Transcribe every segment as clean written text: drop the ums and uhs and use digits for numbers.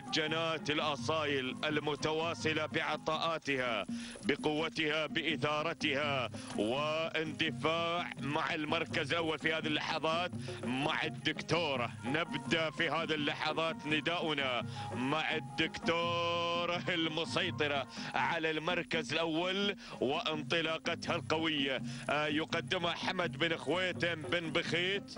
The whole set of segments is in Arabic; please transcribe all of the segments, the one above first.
مهجنات الأصايل المتواصلة بعطاءاتها بقوتها بإثارتها واندفاع مع المركز الأول في هذه اللحظات مع الدكتورة. نبدأ في هذه اللحظات نداؤنا مع الدكتورة المسيطرة على المركز الأول وانطلاقتها القوية. يقدمها حمد بن خويتم بن بخيت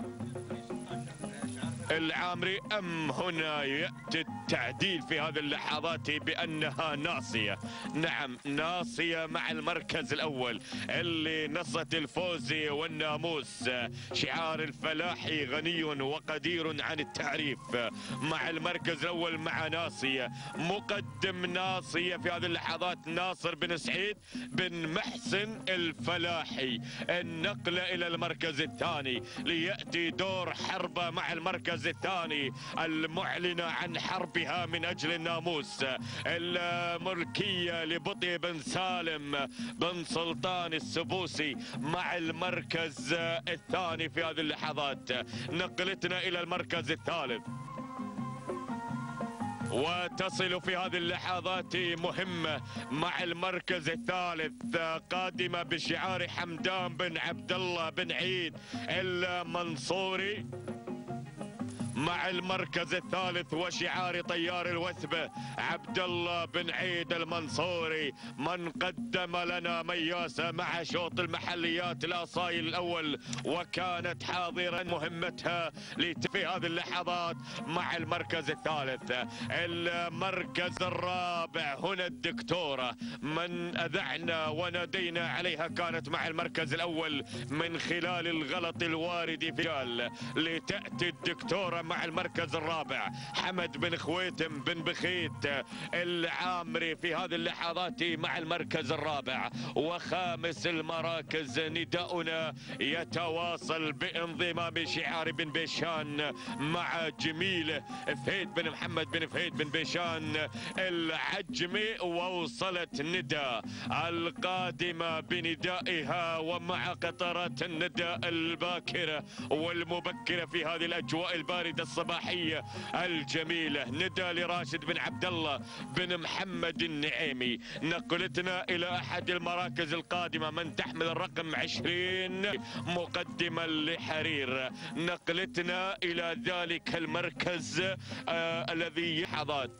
العامري، أم هنا يأتي التعديل في هذه اللحظات بأنها ناصية؟ نعم ناصية مع المركز الأول اللي نصت الفوز والناموس، شعار الفلاحي غني وقدير عن التعريف. مع المركز الأول مع ناصية، مقدم ناصية في هذه اللحظات ناصر بن سعيد بن محسن الفلاحي. النقلة إلى المركز الثاني ليأتي دور حربة مع المركز الثاني المعلنة عن حربها من أجل الناموس، الملكية لبطي بن سالم بن سلطان السبوسي مع المركز الثاني في هذه اللحظات. نقلتنا إلى المركز الثالث وتصل في هذه اللحظات مهمة مع المركز الثالث قادمة بشعار حمدان بن عبد الله بن عيد المنصوري مع المركز الثالث وشعار طيار الوثبة عبد الله بن عيد المنصوري. من قدم لنا مياسة مع شوط المحليات الأصايل الأول وكانت حاضرا مهمتها في هذه اللحظات مع المركز الثالث. المركز الرابع هنا الدكتورة من أذعنا ونادينا عليها كانت مع المركز الأول من خلال الغلط الوارد في جال، لتأتي الدكتورة مع المركز الرابع حمد بن خويتم بن بخيت العامري في هذه اللحظات مع المركز الرابع. وخامس المراكز نداؤنا يتواصل بانضمام شعار بن بيشان مع جميله فهيد بن محمد بن فهيد بن بيشان العجمي. ووصلت ندى القادمة بندائها ومع قطرات الندى الباكرة والمبكرة في هذه الأجواء الباردة الصباحية الجميلة. ندى لراشد بن عبد الله بن محمد النعيمي. نقلتنا إلى أحد المراكز القادمة من تحمل الرقم 20 مقدما لحرير. نقلتنا إلى ذلك المركز الذي يحظى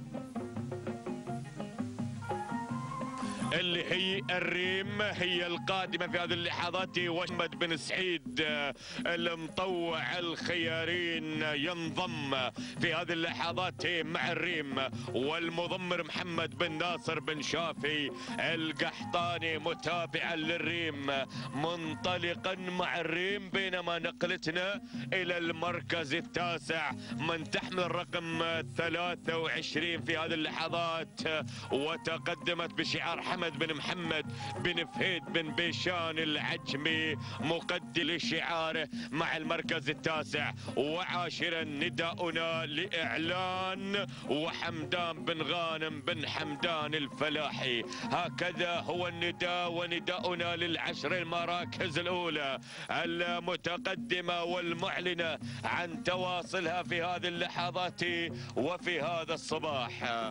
اللي هي الريم هي القادمة في هذه اللحظات. وحمد بن سعيد المطوع الخيارين ينضم في هذه اللحظات مع الريم، والمضمر محمد بن ناصر بن شافي القحطاني متابعا للريم منطلقا مع الريم. بينما نقلتنا إلى المركز التاسع من تحمل الرقم 23 في هذه اللحظات وتقدمت بشعار حمد بن محمد بن فهيد بن بيشان العجمي مقدم لشعاره مع المركز التاسع. وعاشرا نداؤنا لإعلان وحمدان بن غانم بن حمدان الفلاحي. هكذا هو النداء ونداؤنا للعشر المراكز الأولى المتقدمة والمعلنة عن تواصلها في هذه اللحظات وفي هذا الصباح.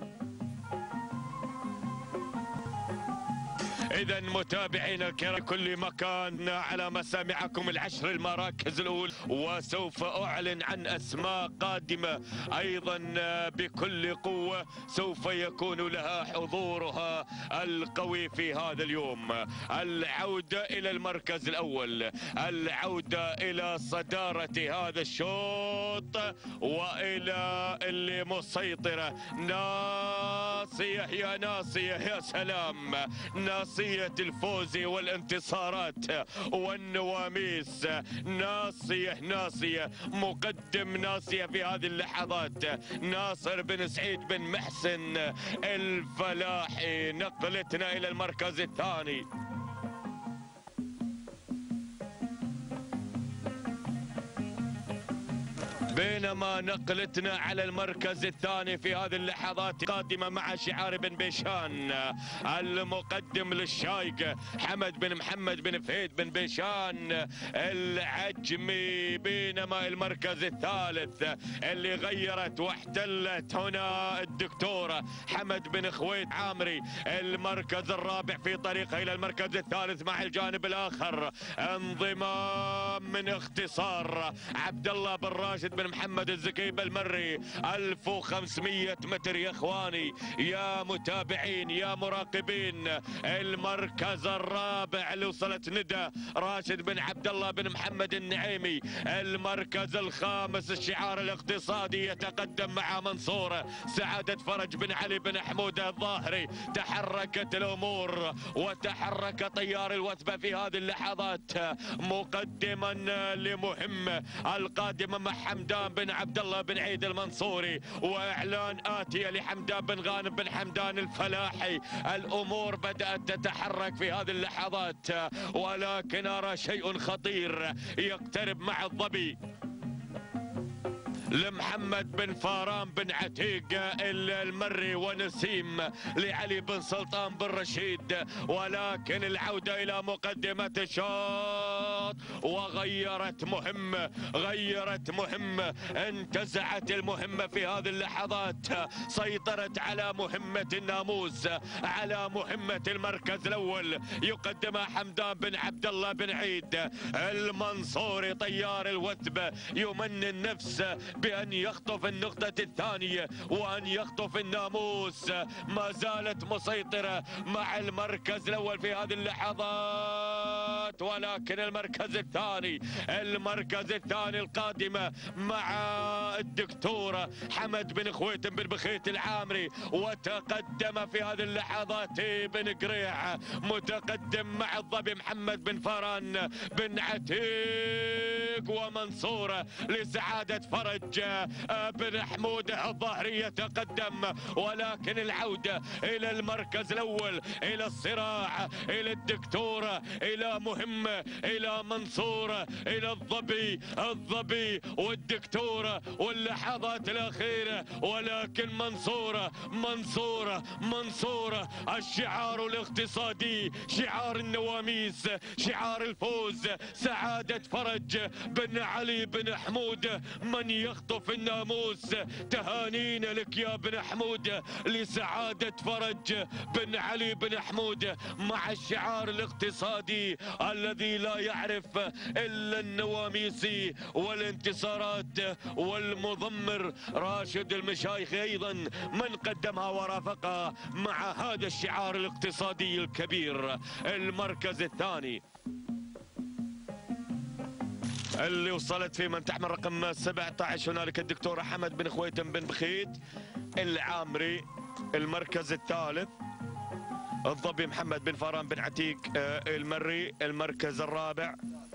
إذا متابعينا الكرام كل مكان على مسامعكم العشر المراكز الأولى، وسوف أعلن عن أسماء قادمة أيضا بكل قوة سوف يكون لها حضورها القوي في هذا اليوم. العودة إلى المركز الأول، العودة إلى صدارة هذا الشوط وإلى اللي مسيطرة. ناصية يا ناصية يا سلام، ناصية الفوز والانتصارات والنواميس. ناصية مقدم ناصية في هذه اللحظات ناصر بن سعيد بن محسن الفلاحي. نقلتنا إلى المركز الثاني بينما نقلتنا على المركز الثاني في هذه اللحظات قادمة مع شعار بن بيشان، المقدم للشايق حمد بن محمد بن فهيد بن بيشان العجمي. بينما المركز الثالث اللي غيرت واحتلت هنا الدكتورة حمد بن خويت عامري. المركز الرابع في طريقه إلى المركز الثالث مع الجانب الآخر انضمام من اختصار عبد الله بن راشد بن محمد الزكي بالمري. 1500 متر يا اخواني يا متابعين يا مراقبين. المركز الرابع اللي وصلت ندى راشد بن عبد الله بن محمد النعيمي. المركز الخامس الشعار الاقتصادي يتقدم مع منصور سعادة فرج بن علي بن حمود الظاهري. تحركت الامور وتحرك طيار الوثبة في هذه اللحظات مقدما لمهمة القادمة مع حمدان بن عبد الله بن عيد المنصوري، واعلان آتية لحمدان بن غانم بن حمدان الفلاحي. الامور بدأت تتحرك في هذه اللحظات، ولكن ارى شيء خطير يقترب مع الظبي لمحمد بن فاران بن عتيق المري ونسيم لعلي بن سلطان بن رشيد، ولكن العودة إلى مقدمة الشوط وغيرت مهمة انتزعت المهمة في هذه اللحظات. سيطرت على مهمة الناموس، على مهمة المركز الأول يقدمها حمدان بن عبد الله بن عيد المنصوري. طيار الوثبة يمني النفس بأن يخطف النقطة الثانية وأن يخطف الناموس. ما زالت مسيطرة مع المركز الأول في هذه اللحظات، ولكن المركز الثاني القادمة مع الدكتورة حمد بن خويت بن بخيت العامري. وتقدم في هذه اللحظات بن قريع، متقدم مع الظبي محمد بن فاران بن عتيق ومنصورة لسعادة فرج بن حمود الظاهري يتقدم. ولكن العودة إلى المركز الأول، إلى الصراع، إلى الدكتورة، إلى مهمة، إلى منصورة، إلى الظبي والدكتورة واللحظات الأخيرة. ولكن منصورة الشعار الاقتصادي، شعار النواميس، شعار الفوز. سعادة فرج بن علي بن حمود من يخطف الناموس. تهانينا لك يا بن حمود لسعادة فرج بن علي بن حمود مع الشعار الاقتصادي الذي لا يعرف إلا النواميسي والانتصارات. والمضمر راشد المشايخ أيضا من قدمها ورافقها مع هذا الشعار الاقتصادي الكبير. المركز الثاني اللي وصلت في من تحمل رقم 17 هنالك الدكتورة حمد بن خويتم بن بخيت العامري. المركز الثالث الظبي محمد بن فاران بن عتيق المري. المركز الرابع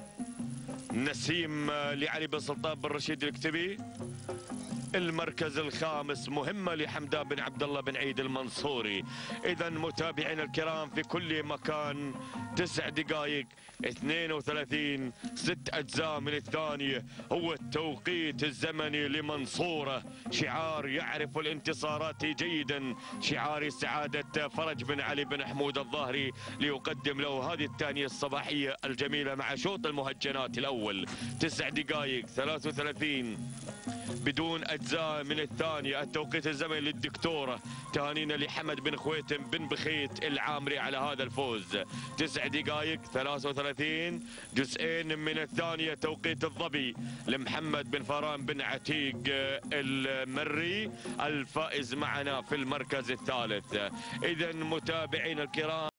نسيم لعلي بن سلطان بن رشيد الكتبي. المركز الخامس مهمة لحمدان بن عبد الله بن عيد المنصوري. إذا متابعينا الكرام في كل مكان 9 دقائق 32 6 أجزاء من الثانية هو التوقيت الزمني لمنصورة. شعار يعرف الانتصارات جيدا، شعار سعادة فرج بن علي بن حمود الظاهري ليقدم له هذه الثانية الصباحية الجميلة مع شوط المهجنات الأول. 9 دقائق 33 بدون أجزاء من الثانية. التوقيت الزمني للدكتورة. تهانينا لحمد بن خويتم بن بخيت العامري على هذا الفوز. 9 دقائق 33 جزئين من الثانية. توقيت الظبي لمحمد بن فاران بن عتيق المري الفائز معنا في المركز الثالث. إذا متابعينا الكرام